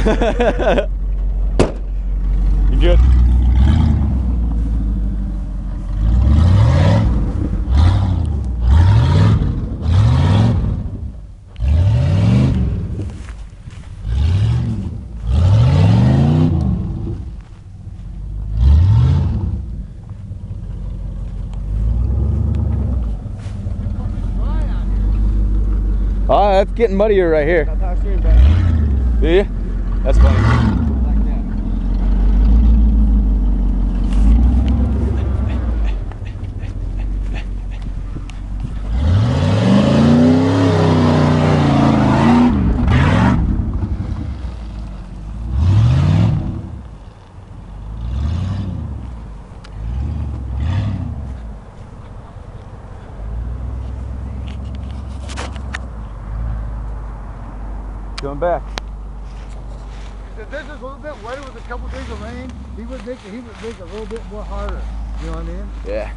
You good? Oh, that's getting muddier right here. Do you? That's funny. Going back. If this is a little bit wetter with a couple days of rain, he would make it a little bit more harder. You know what I mean? Yeah.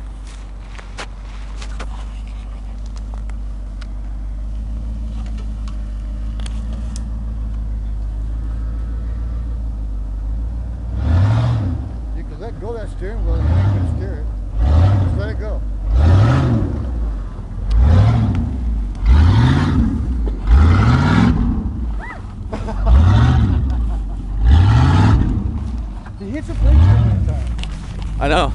You can let go of that steering wheel and you ain't gonna steer it. Just let it go. He hits a brake that time. I know.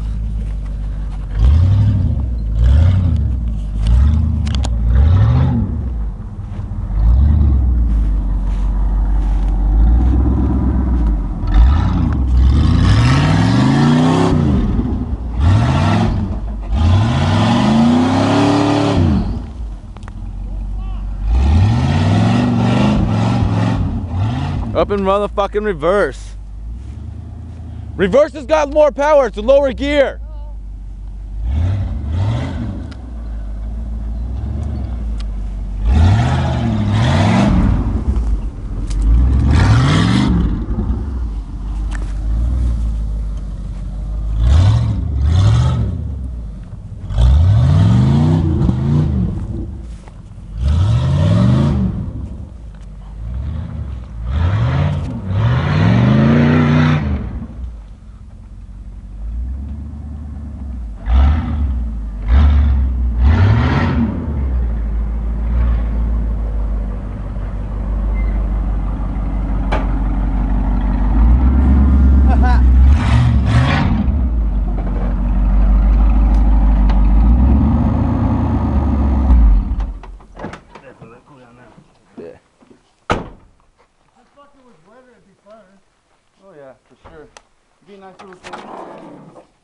Up in motherfucking reverse. Reverse has got more power, it's a lower gear. Oh yeah, for sure. It'd be a nice little thing.